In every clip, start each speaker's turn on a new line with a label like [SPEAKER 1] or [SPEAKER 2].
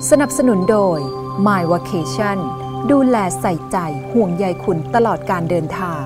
[SPEAKER 1] สนับสนุนโดย My Vacation ดูแลใส่ใจห่วงใยคุณตลอดการเดินทาง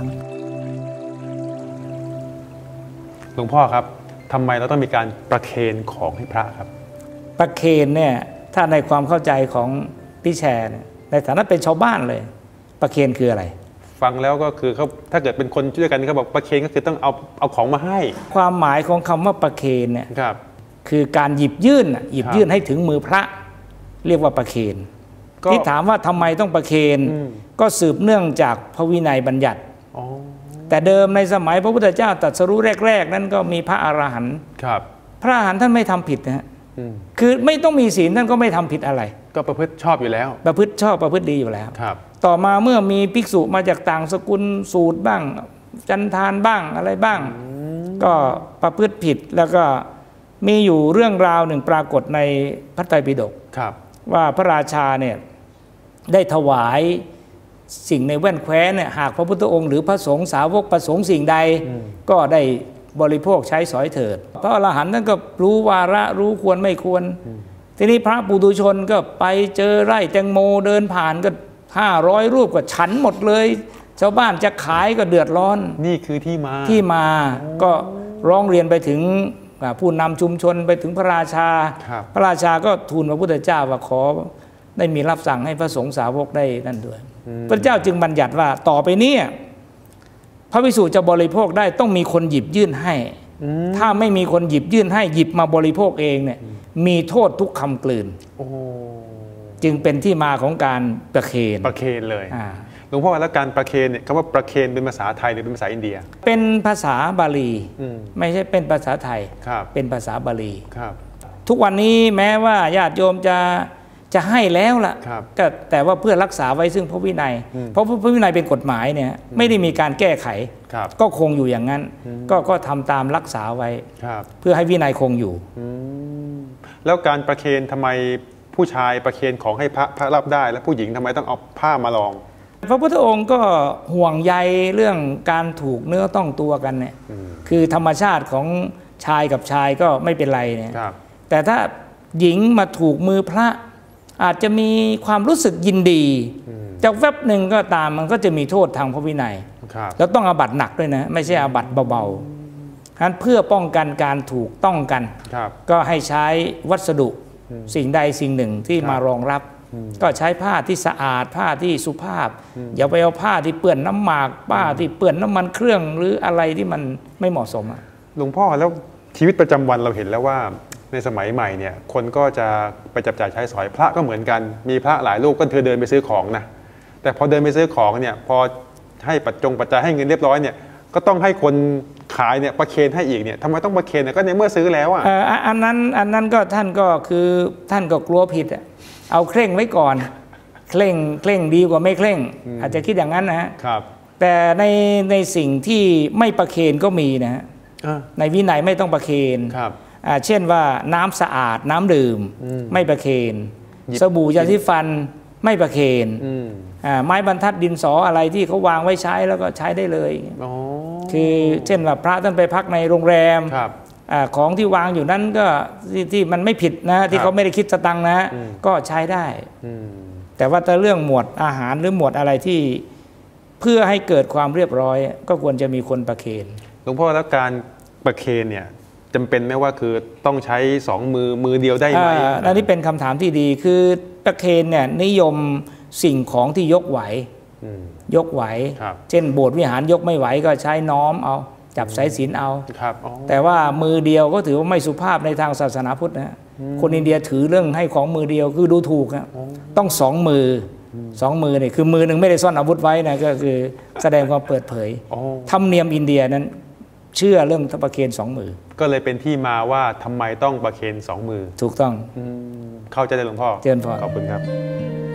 [SPEAKER 2] หลวงพ่อครับทำไมเราต้องมีการประเคนของให้พระครับ
[SPEAKER 3] ประเคนเนี่ยถ้าในความเข้าใจของพี่แชร์ในฐานะเป็นชาวบ้านเลยประเคนคืออะไร
[SPEAKER 2] ฟังแล้วก็คือเขาถ้าเกิดเป็นคนช่วยกันเขาบอกประเคนก็คือต้องเอาของมาให้
[SPEAKER 3] ความหมายของคำว่าประเคนเนี่ย
[SPEAKER 2] ครับ
[SPEAKER 3] คือการหยิบยื่นให้ถึงมือพระเรียกว่าประเคนที่ถามว่าทำไมต้องประเคนก็สืบเนื่องจากพระวินัยบัญญัติแต่เดิมในสมัยพระพุทธเจ้าตรัสรู้แรกๆนั้นก็มีพระอรหันต์พระอรหันต์ท่านไม่ทำผิดนะฮะคือไม่ต้องมีศีลท่านก็ไม่ทำผิดอะไร
[SPEAKER 2] ก็ประพฤติชอบอยู่แล้ว
[SPEAKER 3] ประพฤติชอบประพฤติดีอยู่แล้วต่อมาเมื่อมีภิกษุมาจากต่างสกุลสูตรบ้างจันทานบ้างอะไรบ้างก็ประพฤติผิดแล้วก็มีอยู่เรื่องราวหนึ่งปรากฏในพระไตรปิฎกว่าพระราชาเนี่ยได้ถวายสิ่งในแว่นแคว้นเนี่ยหากพระพุทธองค์หรือพระสงฆ์สาวกประสงค์สิ่งใดก็ได้บริโภคใช้สอยเถิดพระอรหันต์ท่านก็รู้วาระรู้ควรไม่ควรทีนี้พระปุถุชนก็ไปเจอไร่แตงโมเดินผ่านก็500 รูปก็ฉันหมดเลยชาวบ้านจะขายก็เดือดร้อน
[SPEAKER 2] นี่คือที่มา
[SPEAKER 3] ก็ร้องเรียนไปถึงผู้นำชุมชนไปถึงพระราชาพระราชาก็ทูลพระพุทธเจ้าว่าขอได้มีรับสั่งให้พระสงฆ์สาวกได้นั่นด้วยพระเจ้าจึงบัญญัติว่าต่อไปนี้พระภิกษุจะบริโภคได้ต้องมีคนหยิบยื่นให้ถ้าไม่มีคนหยิบยื่นให้หยิบมาบริโภคเองเนี่ยมีโทษทุกคำกลืนจึงเป็นที่มาของการประเคน
[SPEAKER 2] เลยหลวงพ่อแล้วการประเคนเนี่ยคำว่าประเคนเป็นภาษาไทยหรือเป็นภาษาอินเดีย
[SPEAKER 3] เป็นภาษาบาลีไม่ใช่เป็นภาษาไทยเป็นภาษาบาลีทุกวันนี้แม้ว่าญาติโยมจะให้แล้วล่ะก็แต่ว่าเพื่อรักษาไว้ซึ่งพระวินัยเพราะพระวินัยเป็นกฎหมายเนี่ยไม่ได้มีการแก้ไขก็คงอยู่อย่างนั้นก็ทำตามรักษาไว้เพื่อให้วินัยคงอยู่
[SPEAKER 2] แล้วการประเคนทำไมผู้ชายประเคนของให้พระรับได้แล้วผู้หญิงทำไมต้องเอาผ้ามาลอง
[SPEAKER 3] พระพุทธองค์ก็ห่วงใยเรื่องการถูกเนื้อต้องตัวกันเนี่ยคือธรรมชาติของชายกับชายก็ไม่เป็นไรเนี่ยแต่ถ้าหญิงมาถูกมือพระอาจจะมีความรู้สึกยินดีจากแวบหนึ่งก็ตามมันก็จะมีโทษทางพระวินัยแล้วต้องอาบัติหนักด้วยนะไม่ใช่อาบัติเบาๆฉะนั้นเพื่อป้องกันการถูกต้องกันก็ให้ใช้วัสดุสิ่งใดสิ่งหนึ่งที่มารองรับก็ใช้ผ้าที่สะอาดผ้าที่สุภาพอย่าไปเอาผ้าที่เปื้อนน้ำหมากผ้าที่เปื้อนน้ำมันเครื่องหรืออะไรที่มันไม่เหมาะสม
[SPEAKER 2] หลวงพ่อแล้วชีวิตประจำวันเราเห็นแล้วว่าในสมัยใหม่เนี่ยคนก็จะไปจับจ่ายใช้สอยพระก็เหมือนกันมีพระหลายรูปก็เดินไปซื้อของนะแต่พอเดินไปซื้อของเนี่ยพอให้ปัจจัยให้เงินเรียบร้อยเนี่ยก็ต้องให้คนขายเนี่ยประเคนให้อีกเนี่ยทำไมต้องประเคนเนี่ยก็ในเมื่อซื้อแล้ว
[SPEAKER 3] อันนั้นก็ท่านก็คือท่านก็กลัวผิดเอาเคร่งไว้ก่อนเคร่งดีกว่าไม่เคร่งอาจจะคิดอย่างนั้นนะครับแต่ในสิ่งที่ไม่ประเคนก็มีนะฮะในวินัยไม่ต้องประเคนเช่นว่าน้ำสะอาดน้ำดื่มไม่ประเคนสบู่ยาสีฟันไม่ประเคนไม้บรรทัดดินสออะไรที่เขาวางไว้ใช้แล้วก็ใช้ได้เลยคือเช่นว่าพระท่านไปพักในโรงแรมของที่วางอยู่นั้นก็ที่มันไม่ผิดนะที่เขาไม่ได้คิดสตังค์นะก็ใช้ได้แต่ว่าถ้าเรื่องหมวดอาหารหรือหมวดอะไรที่เพื่อให้เกิดความเรียบร้อยก็ควรจะมีคนประเคน
[SPEAKER 2] หลวงพ่อแล้วการประเคนเนี่ยจำเป็นไหมว่าคือต้องใช้2 มือเดียวได้ไหม
[SPEAKER 3] อันนี้เป็นคำถามที่ดีคือประเคนเนี่ยนิยมสิ่งของที่ยกไหวเช่นโบสถ์วิหารยกไม่ไหวก็ใช้น้อมเอาจับสายศีลเอาแต่ว่ามือเดียวก็ถือว่าไม่สุภาพในทางศาสนาพุทธนะคนอินเดียถือเรื่องให้ของมือเดียวคือดูถูกต้อง2 มือเนี่ยคือมือหนึ่งไม่ได้ซ่อนอาวุธไว้นะก็คือแสดงความเปิดเผยธรรมเนียมอินเดียนั้นเชื่อเรื่องประเคน2 มือ
[SPEAKER 2] ก็เลยเป็นที่มาว่าทำไมต้องประเคน2 มือ
[SPEAKER 3] ถูกต้อง
[SPEAKER 2] เข้าใจได้หลวงพ่อ
[SPEAKER 3] เจริญพร
[SPEAKER 2] ขอบคุณครับ